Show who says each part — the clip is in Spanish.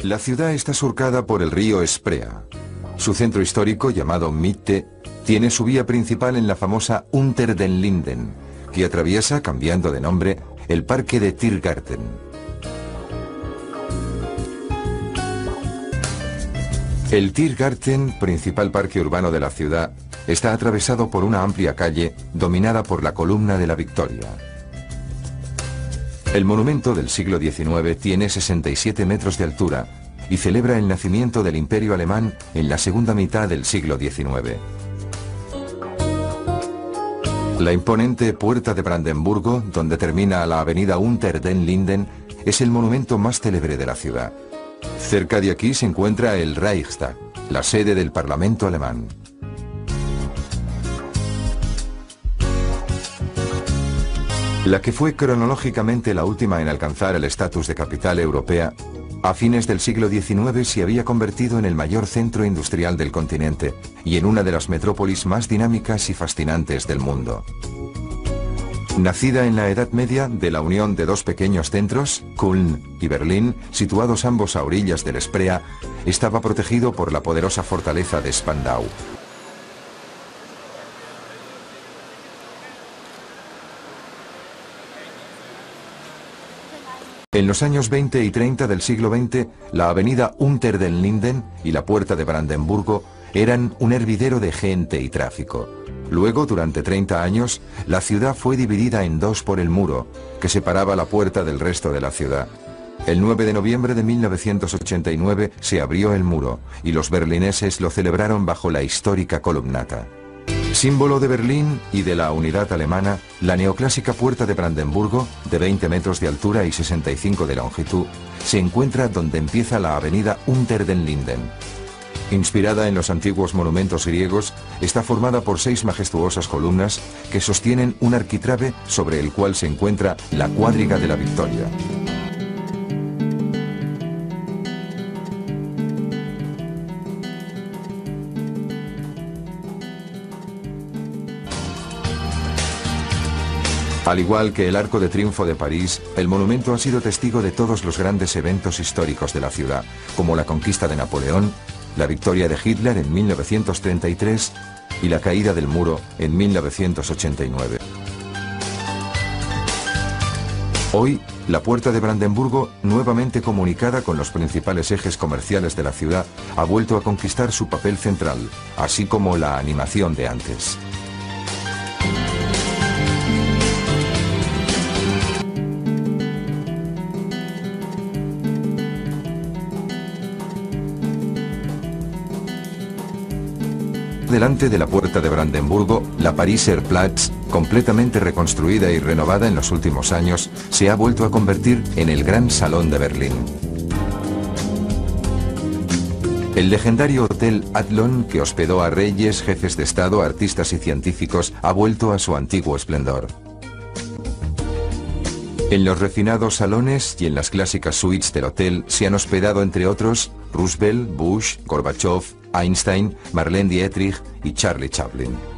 Speaker 1: La ciudad está surcada por el río Spree. Su centro histórico, llamado Mitte, tiene su vía principal en la famosa Unter den Linden, que atraviesa, cambiando de nombre, el parque de Tiergarten. El Tiergarten, principal parque urbano de la ciudad, está atravesado por una amplia calle dominada por la Columna de la Victoria. El monumento del siglo XIX tiene 67 metros de altura y celebra el nacimiento del Imperio Alemán en la segunda mitad del siglo XIX. La imponente Puerta de Brandenburgo, donde termina la avenida Unter den Linden, es el monumento más célebre de la ciudad. Cerca de aquí se encuentra el Reichstag, la sede del Parlamento alemán. La que fue cronológicamente la última en alcanzar el estatus de capital europea, a fines del siglo XIX se había convertido en el mayor centro industrial del continente y en una de las metrópolis más dinámicas y fascinantes del mundo. Nacida en la Edad Media de la unión de dos pequeños centros, Köln y Berlín, situados ambos a orillas del Spree, estaba protegido por la poderosa fortaleza de Spandau. En los años 20 y 30 del siglo XX, la avenida Unter den Linden y la Puerta de Brandenburgo eran un hervidero de gente y tráfico. Luego, durante 30 años, la ciudad fue dividida en dos por el muro, que separaba la puerta del resto de la ciudad. El 9 de noviembre de 1989 se abrió el muro, y los berlineses lo celebraron bajo la histórica columnata. Símbolo de Berlín y de la unidad alemana, la neoclásica Puerta de Brandenburgo, de 20 metros de altura y 65 de longitud, se encuentra donde empieza la avenida Unter den Linden. Inspirada en los antiguos monumentos griegos, está formada por 6 majestuosas columnas que sostienen un arquitrabe sobre el cual se encuentra la cuadriga de la Victoria. Al igual que el Arco de Triunfo de París, el monumento ha sido testigo de todos los grandes eventos históricos de la ciudad, como la conquista de Napoleón, la victoria de Hitler en 1933 y la caída del muro en 1989. Hoy, la Puerta de Brandenburgo, nuevamente comunicada con los principales ejes comerciales de la ciudad, ha vuelto a conquistar su papel central, así como la animación de antes. Delante de la Puerta de Brandenburgo, la Pariser Platz, completamente reconstruida y renovada en los últimos años, se ha vuelto a convertir en el Gran Salón de Berlín. El legendario Hotel Adlon, que hospedó a reyes, jefes de Estado, artistas y científicos, ha vuelto a su antiguo esplendor. En los refinados salones y en las clásicas suites del hotel se han hospedado, entre otros, Roosevelt, Bush, Gorbachev, Einstein, Marlene Dietrich y Charlie Chaplin.